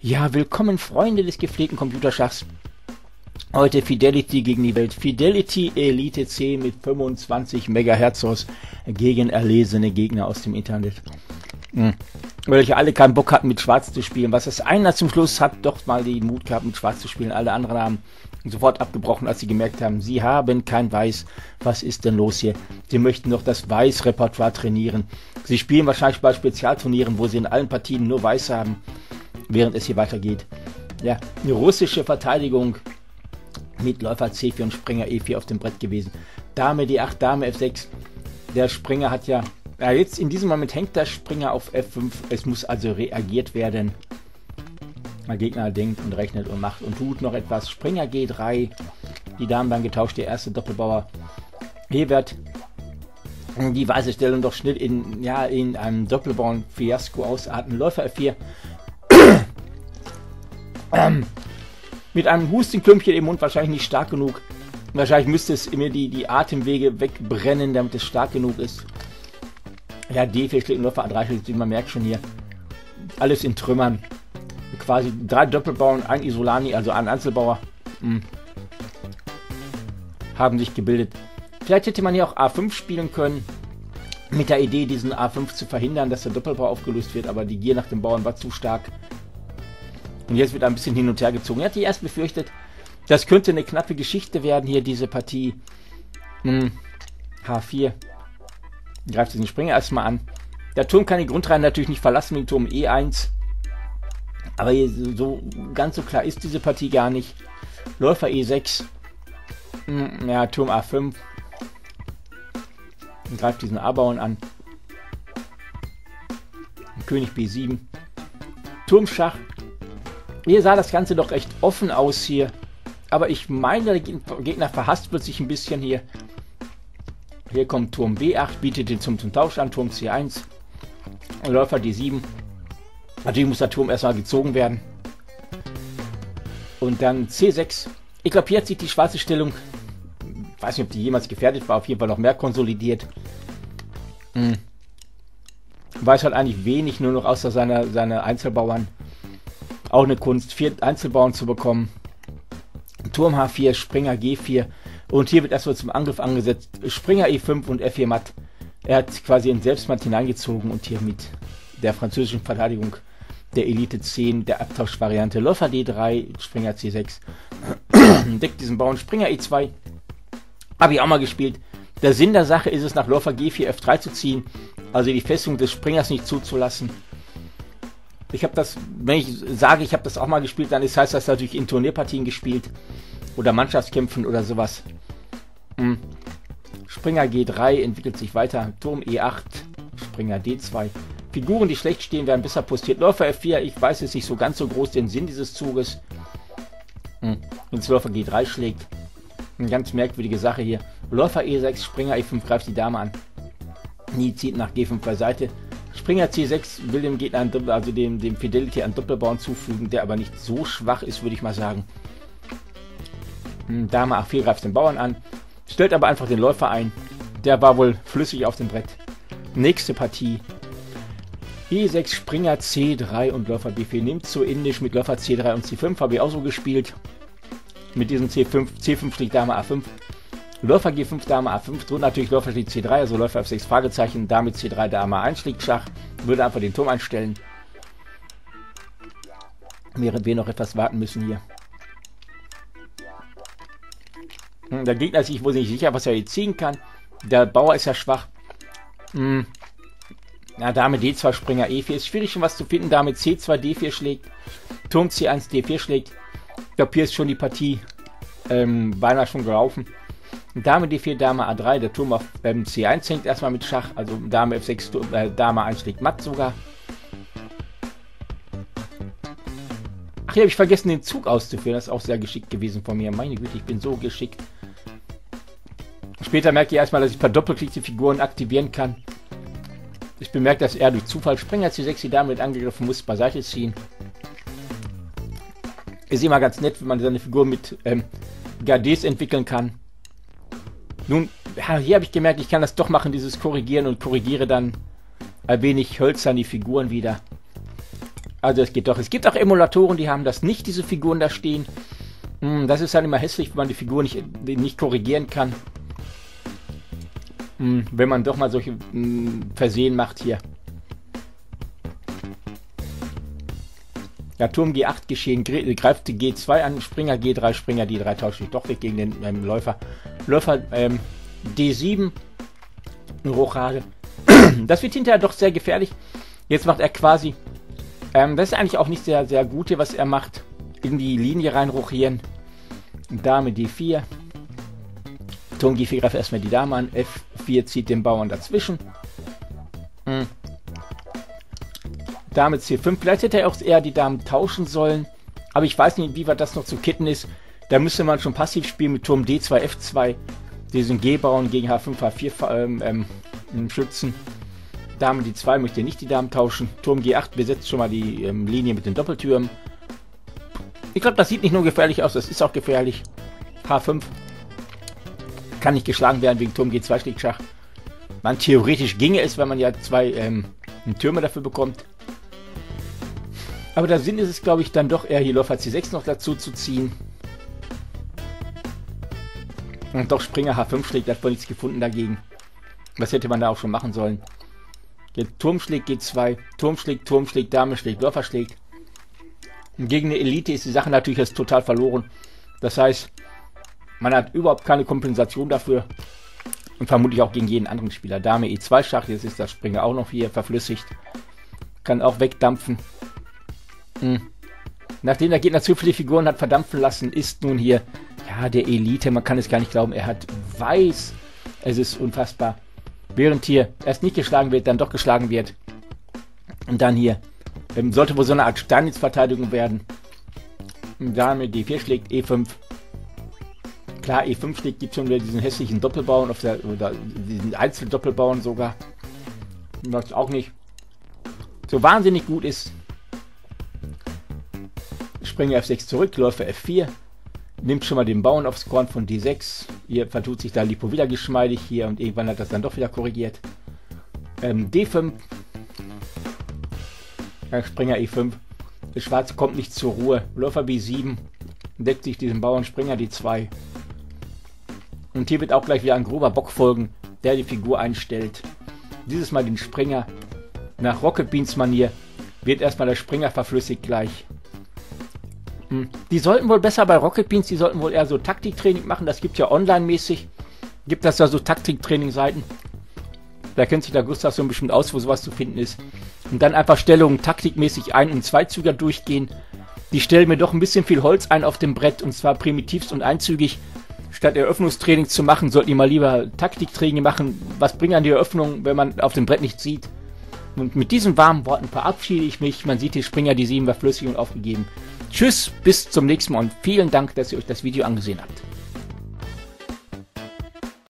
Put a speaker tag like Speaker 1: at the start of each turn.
Speaker 1: Ja, willkommen Freunde des gepflegten Computerschachs. Heute Fidelity gegen die Welt. Fidelity Elite C mit 25 MHz gegen erlesene Gegner aus dem Internet. Welche alle keinen Bock hatten mit Schwarz zu spielen. Was das einer zum Schluss hat doch mal den Mut gehabt mit Schwarz zu spielen. Alle anderen haben sofort abgebrochen, als sie gemerkt haben, sie haben kein Weiß. Was ist denn los hier? Sie möchten doch das Weiß-Repertoire trainieren. Sie spielen wahrscheinlich bei Spezialturnieren, wo sie in allen Partien nur Weiß haben, während es hier weitergeht. Ja, eine russische Verteidigung mit Läufer C4 und Springer E4 auf dem Brett gewesen. Dame D8, Dame F6. Der Springer hat ja jetzt in diesem Moment hängt der Springer auf F5. Es muss also reagiert werden. Der Gegner denkt und rechnet und macht und tut noch etwas. Springer G3. Die Damen dann getauscht. Der erste Doppelbauer. Hier wird die weiße Stellung doch schnell in einem Doppelbauern-Fiasko ausarten. Läufer F4. Mit einem Hustenklümpchen im Mund wahrscheinlich nicht stark genug. Wahrscheinlich müsste es mir die Atemwege wegbrennen, damit es stark genug ist. Ja, D4 schlägt Läufer A3 schlägt, wie man merkt schon hier. Alles in Trümmern. Quasi 3 Doppelbauern, ein Isolani, also ein Einzelbauer, haben sich gebildet. Vielleicht hätte man hier auch A5 spielen können. Mit der Idee, diesen A5 zu verhindern, dass der Doppelbau aufgelöst wird. Aber die Gier nach dem Bauern war zu stark. Und jetzt wird ein bisschen hin und her gezogen. Er hat erst befürchtet, das könnte eine knappe Geschichte werden hier, diese Partie. H4. Greift diesen Springer erstmal an. Der Turm kann die Grundreihen natürlich nicht verlassen mit dem Turm E1. Aber hier so ganz so klar ist diese Partie gar nicht. Läufer E6. Ja, Turm A5. Und greift diesen A-Bauern an. König B7. Turmschach. Hier sah das Ganze doch recht offen aus hier. Aber ich meine, der Gegner verhaspelt sich ein bisschen hier. Hier kommt Turm B8, bietet den zum Tausch an. Turm C1. Läufer D7. Natürlich muss der Turm erstmal gezogen werden. Und dann C6. Ich glaube, hier hat sich die schwarze Stellung, ich weiß nicht, ob die jemals gefährdet war, auf jeden Fall noch mehr konsolidiert. Weiß halt eigentlich wenig, nur noch außer seine Einzelbauern. Auch eine Kunst, 4 Einzelbauern zu bekommen. Turm H4, Springer G4. Und hier wird erstmal zum Angriff angesetzt. Springer E5 und F4 matt. Er hat quasi in Selbstmatt hineingezogen und hier mit der französischen Verteidigung der Elite 10, der Abtauschvariante. Läufer D3, Springer C6. Deckt diesen Bauern. Springer E2. Habe ich auch mal gespielt. Der Sinn der Sache ist es, nach Läufer G4 F3 zu ziehen. Also die Festung des Springers nicht zuzulassen. Ich habe das, wenn ich sage, ich habe das auch mal gespielt, dann heißt das natürlich in Turnierpartien gespielt. Oder Mannschaftskämpfen oder sowas. Springer G3 entwickelt sich weiter. Turm E8, Springer D2. Figuren, die schlecht stehen, werden besser postiert. Läufer F4, ich weiß jetzt nicht so ganz so groß den Sinn dieses Zuges. Wenn es Läufer G3 schlägt. Eine ganz merkwürdige Sache hier. Läufer E6, Springer E5 greift die Dame an. Nie zieht nach G5 beiseite. Springer C6 will dem Gegner dem Fidelity einen Doppelbauern zufügen, der aber nicht so schwach ist, würde ich mal sagen. Dame A4 greift den Bauern an, stellt aber einfach den Läufer ein. Der war wohl flüssig auf dem Brett. Nächste Partie. E6, Springer C3 und Läufer B4. Nimmt so indisch mit Läufer C3 und C5. Habe ich auch so gespielt. Mit diesem C5 schlägt Dame A5. Läufer G5, Dame A5. Droht natürlich Läufer schlägt C3, also Läufer F6 Fragezeichen. Dame C3, Dame A1 schlägt Schach. Würde einfach den Turm einstellen. Während wir noch etwas warten müssen hier. Der Gegner ist sich wohl nicht sicher, was er jetzt ziehen kann. Der Bauer ist ja schwach. Na, Dame D2, Springer E4. Ist schwierig schon was zu finden. Dame C2, D4 schlägt. Turm C1, D4 schlägt. Ich glaube, hier ist schon die Partie beinahe schon gelaufen. Dame D4, Dame A3. Der Turm auf C1 hängt erstmal mit Schach. Also Dame F6, Dame 1 schlägt matt sogar. Ach, hier habe ich vergessen, den Zug auszuführen. Das ist auch sehr geschickt gewesen von mir. Meine Güte, ich bin so geschickt. Später merkt ihr erstmal, dass ich per Doppelklick die Figuren aktivieren kann. Ich bemerke, dass er durch Zufall Springer C6 die Dame mit angegriffen muss, beiseite ziehen. Ist immer ganz nett, wenn man seine Figur mit Gardes entwickeln kann. Nun, ja, hier habe ich gemerkt, ich kann das doch machen, dieses Korrigieren, und korrigiere dann ein wenig hölzern die Figuren wieder. Also es geht doch. Es gibt auch Emulatoren, die haben das nicht, diese Figuren da stehen. Das ist halt immer hässlich, wenn man die Figur nicht korrigieren kann. Wenn man doch mal solche Versehen macht hier. Ja, Turm G8 geschehen, greift die G2 an, Springer G3, Springer D3, tausche ich doch weg gegen den Läufer. Läufer D7, Rochade. Das wird hinterher doch sehr gefährlich. Jetzt macht er quasi, das ist eigentlich auch nicht sehr, sehr gut hier, was er macht. In die Linie rein rochieren. Dame D4. Turm G4 greift erstmal die Dame an. F4 zieht den Bauern dazwischen. Dame C5. Vielleicht hätte er auch eher die Damen tauschen sollen. Aber ich weiß nicht, wie weit das noch zu kitten ist. Da müsste man schon passiv spielen mit Turm D2, F2. Diesen G-Bauern gegen H5, H4 schützen. Dame D2 möchte nicht die Damen tauschen. Turm G8 besetzt schon mal die Linie mit den Doppeltürmen. Ich glaube, das sieht nicht nur gefährlich aus, das ist auch gefährlich. H5 kann nicht geschlagen werden wegen Turm G2 schlägt Schach. Man theoretisch ginge es, wenn man ja zwei Türme dafür bekommt. Aber der Sinn ist es, glaube ich, dann doch eher hier Läufer C6 noch dazu zu ziehen. Und doch Springer H5 schlägt, hat wohl nichts gefunden dagegen. Was hätte man da auch schon machen sollen? Jetzt Turm schlägt G2, Turm schlägt, Dame schlägt, Läufer schlägt. Und gegen eine Elite ist die Sache natürlich jetzt total verloren. Das heißt, man hat überhaupt keine Kompensation dafür. Und vermutlich auch gegen jeden anderen Spieler. Dame E2 Schach, jetzt ist das Springer auch noch hier verflüssigt. Kann auch wegdampfen. Nachdem der Gegner zu viele Figuren hat verdampfen lassen, ist nun hier, ja, der Elite, man kann es gar nicht glauben, er hat Weiß. Es ist unfassbar. Während hier erst nicht geschlagen wird, dann doch geschlagen wird. Und dann hier, sollte wohl so eine Art Steinitz-Verteidigung werden. Dame D4 schlägt E5. Klar, E5 schlägt, gibt schon wieder diesen hässlichen Doppelbauern, oder diesen Einzeldoppelbauern sogar. Was auch nicht so wahnsinnig gut ist. Springer F6 zurück, Läufer F4. Nimmt schon mal den Bauern aufs Korn von D6. Hier vertut sich da Lipo wieder geschmeidig hier und irgendwann hat das dann doch wieder korrigiert. D5. Springer E5. Der Schwarze kommt nicht zur Ruhe. Läufer B7. Deckt sich diesen Bauern Springer D2. Und hier wird auch gleich wieder ein grober Bock folgen, der die Figur einstellt. Dieses Mal den Springer. Nach Rocket Beans Manier wird erstmal der Springer verflüssigt gleich. Die sollten wohl besser bei Rocket Beans, die sollten wohl eher so Taktiktraining machen. Das gibt ja online-mäßig. Gibt das da so Taktiktraining-Seiten. Da kennt sich der Gustav so bestimmt aus, wo sowas zu finden ist. Und dann einfach Stellungen taktikmäßig ein- und Zweizüger durchgehen. Die stellen mir doch ein bisschen viel Holz ein auf dem Brett, und zwar primitivst und einzügig. Statt Eröffnungstraining zu machen, sollten die mal lieber Taktiktraining machen. Was bringt an die Eröffnung, wenn man auf dem Brett nichts sieht? Und mit diesen warmen Worten verabschiede ich mich. Man sieht, die Springer, die 7 war flüssig und aufgegeben. Tschüss, bis zum nächsten Mal und vielen Dank, dass ihr euch das Video angesehen habt.